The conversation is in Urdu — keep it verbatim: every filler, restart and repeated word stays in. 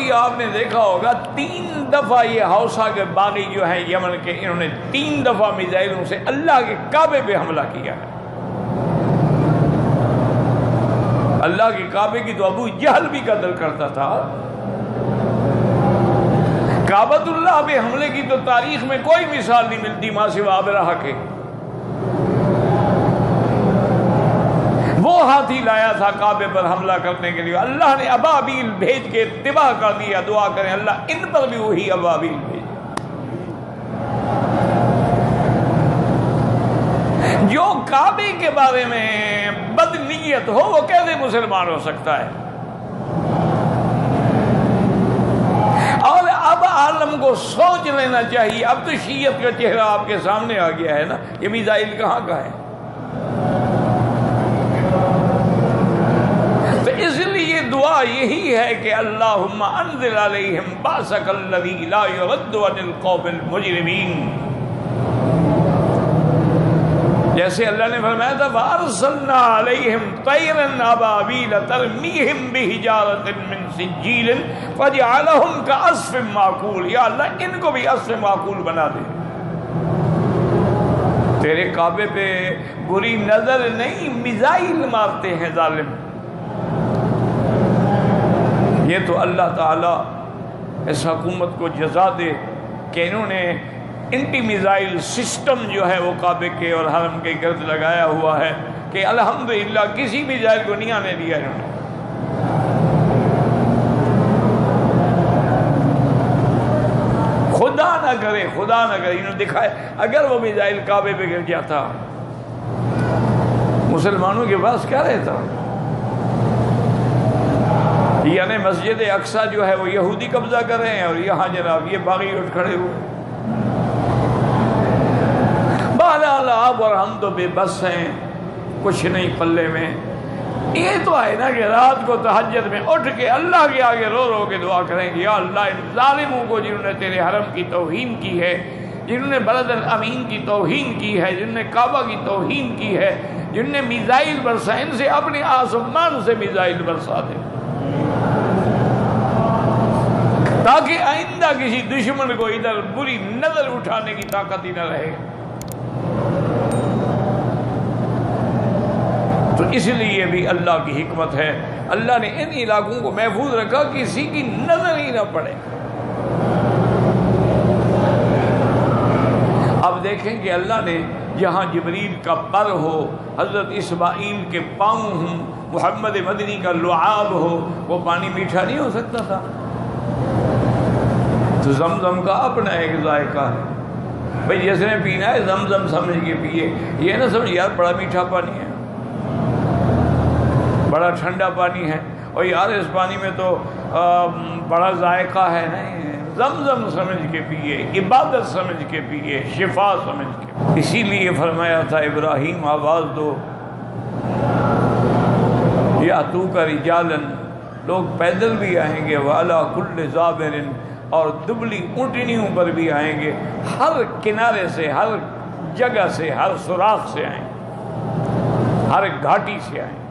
کبھی آپ نے دیکھا ہوگا تین دفعہ یہ حوثہ کے باغی جو ہیں یمن کے، انہوں نے تین دفعہ میزائلوں سے اللہ کے کعبے پہ حملہ کیا ہے۔ اللہ کے کعبے کی تو ابو جہل بھی قدر کرتا تھا۔ کعبۃ اللہ پہ حملے کی تو تاریخ میں کوئی مثال نہیں ملتی ماں سوا ابرہہ کے۔ وہ ہاتھی لایا تھا کعبے پر حملہ کرنے کے لیے، اللہ نے ابابیل بھیج کے تباہ کر دیا۔ دعا کریں اللہ ان پر بھی وہی ابابیل بھیج۔ جو کعبے کے بارے میں بد نیت ہو وہ کیسے مسلمان ہو سکتا ہے؟ اور اب عالم کو سوچ لینا چاہیے، اب تو شیعت کا چہرہ آپ کے سامنے آ گیا ہے نا، یہ میزائل کہاں کا ہے؟ تو اس لیے دعا یہی ہے کہ اللہم انزل علیہم باسک الذی لا یرد عن القوم المجرمین، جیسے اللہ نے فرمایا تھا وَأَرْسَلْنَا عَلَيْهِمْ طَيْرًا أَبَابِيلَ تَرْمِيهِمْ بِحِجَارَةٍ مِّن سِجِّيلٍ فَجَعَلَهُمْ كَعَصْفٍ مَّأْكُولٍ، یا اللہ ان کو بھی عصف معقول بنا دے۔ تیرے کعبے پہ بری نظر نہیں، میزائل مارتے ہیں ظالم۔ یہ تو اللہ تعالیٰ اس حکومت کو جزا دے کہ انہوں نے اینٹی میزائل سسٹم جو ہے وہ کعبے کے اور حرم کے گرد لگایا ہوا ہے کہ الحمدللہ کسی میزائل کو نہیں آنے دیا انہوں نے۔ خدا نہ کرے خدا نہ کرے انہوں نے دکھائے اگر وہ میزائل کعبے پہ گر جاتا مسلمانوں کے پاس کیا رہتا؟ یعنی مسجد اقصی جو ہے وہ یہودی قبضہ کر رہے ہیں اور یہاں جناب یہ باغی اٹھ کھڑے ہوئے۔ بہرحال آپ اور ہم تو بے بس ہیں، کچھ نہیں پلے میں۔ یہ تو ہے نا کہ رات کو تہجد میں اٹھ کے اللہ کے آگے رو رو کے دعا کریں گے، یا اللہ ان ظالموں کو جنہوں نے تیرے حرم کی توہین کی ہے، جنہوں نے بلد الامین کی توہین کی ہے، جنہوں نے کعبہ کی توہین کی ہے، جنہوں نے میزائل برسائے، ان سے اپنے آسمان سے میزائل برسا دے تاکہ آئندہ کسی دشمن کو ادھر بری نظر اٹھانے کی طاقت ہی نہ رہے۔ تو اس لیے بھی اللہ کی حکمت ہے، اللہ نے ان علاقوں کو محفوظ رکھا کسی کی نظر ہی نہ پڑے۔ اب دیکھیں کہ اللہ نے جہاں جبریل کا پر ہو، حضرت اسماعیل کے پاؤں ہوں، محمد مدنی کا لعاب ہو، وہ پانی میٹھا نہیں ہو سکتا تھا؟ تو زمزم کا اپنا ایک ذائقہ ہے، بھئی جس نے پینا ہے زمزم سمجھ کے پیے، یہ نہ سمجھ یار بڑا میٹھا پانی ہے، بڑا ٹھنڈا پانی ہے، اور یار اس پانی میں تو بڑا ذائقہ ہے، نہیں، زمزم سمجھ کے پیے، عبادت سمجھ کے پیے، شفا سمجھ کے۔ اسی لیے فرمایا تھا ابراہیم آواز دو یا تو کا رجالن، لوگ پیدل بھی آئیں گے، والا کل ضابر، اور دبلی اونٹنیوں پر بھی آئیں گے، ہر کنارے سے، ہر جگہ سے، ہر سوراخ سے آئیں گے، ہر گھاٹی سے آئیں گے۔